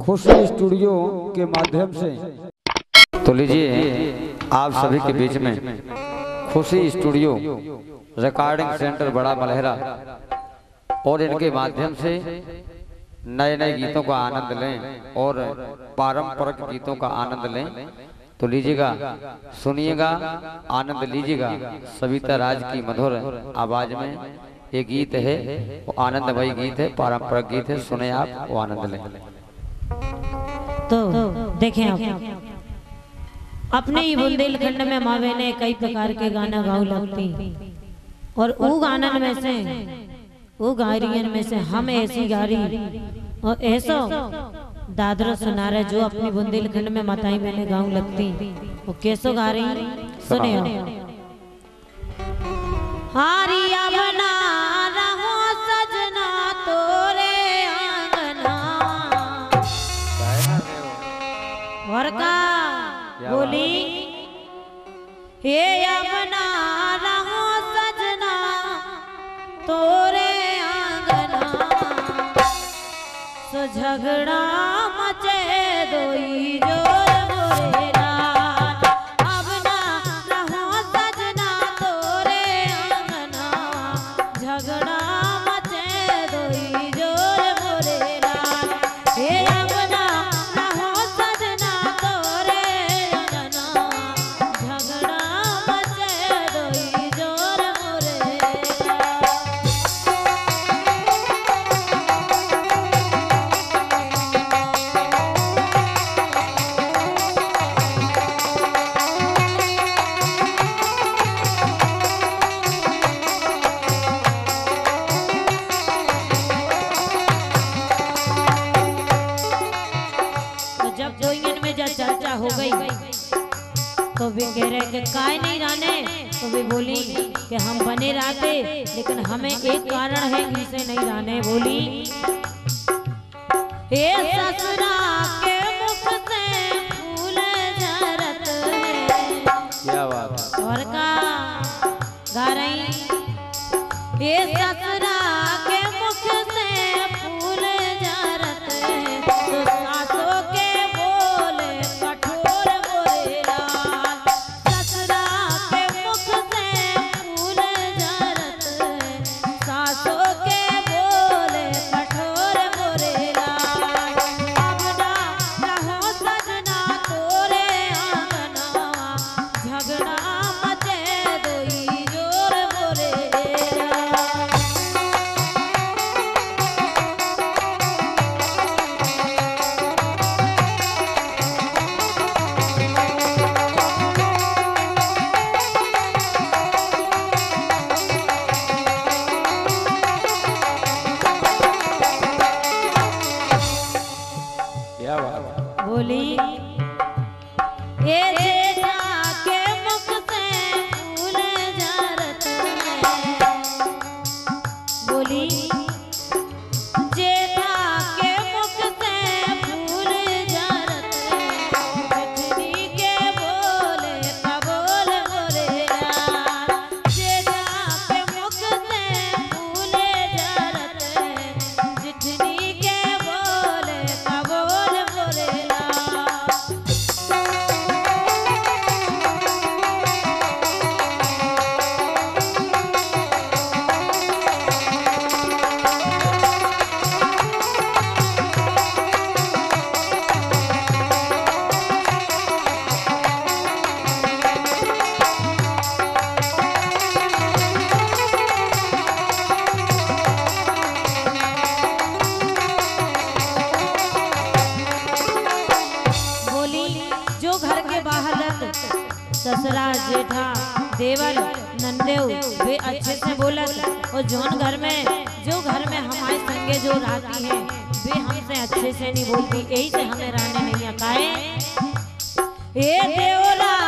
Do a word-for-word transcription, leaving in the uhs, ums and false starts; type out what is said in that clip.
खुशी studio के माध्यम से। तो लीजिए आप सभी के बीच में खुशी स्टूडियो रिकॉर्डिंग सेंटर बड़ा मलहरा और इनके माध्यम से नए नए गीतों का आनंद लें और पारंपरिक गीतों का आनंद लें। तो लीजिएगा, सुनिएगा, आनंद लीजिएगा। सविता राज की मधुर आवाज में एक गीत है, वो आनंदमयी गीत है, पारंपरिक गीत है। सुने आप, वो आनंद लें। तो देखें आप अपने ही बुंदेलखंड में मावे ने कई प्रकार के गाना गाऊ लगती और वो गानन में से वो गायरियन में से हम ऐसी गारी और ऐसा दादरा सुना रहे जो अपनी बुंदेलखंड में माताई मैंने गाँव लगती। वो कैसो गा रही सुने हारिया बना रहो सजना तोरे आंगना और का बोली हे अपना रहो सजना तोरे आंगना सो झगड़ा मचे दोई जोर मोरे रात। अब ना रहो सजना तोरे आंगना झगड़ा मचे दोई जोर मोरे रात। हे अब ना रहो सजना तोरे आंगना झगड़ा मचे दोई जोर मोरे रात। जब जोइन में जब चर्चा हो गई तो वे कह रहे कि काय नहीं रहने। तो वे बोली कि हम बने रहते लेकिन हमें एक कारण है जिसे नहीं रहने। बोली हे ससुरा के मुख से फूल झरत है। क्या बात है। और का गा रही हे ससुरा के मुख से फूल झरत है। तो सासों के बोले कठोर बोले रात। ससुरा के मुख से फूल झरत है। सासों के बोले कठोर बोले रात। अब ना रहो सजना तोरे आंगना झगड़ा मचे दोई जोर बोले रात। क्या बात है। बोली ये जेठा के मुख से फूल झरत है। बोली जेठा के मुख से फूल झरत है। जेठनी के बोले कबोल बोले रात। जेठा के मुख से फूल झरत है। जेठनी के बोले कबोल बोले रात। बोली जो घर के बाहर ससुरा जेठा देवर नंदेव वे अच्छे से बोलत और जोन घर में जो घर में हमारे संगे जो रहती है वे हमसे अच्छे से नहीं बोलती। यही से हमें रहने नहीं आता है। ए देवरा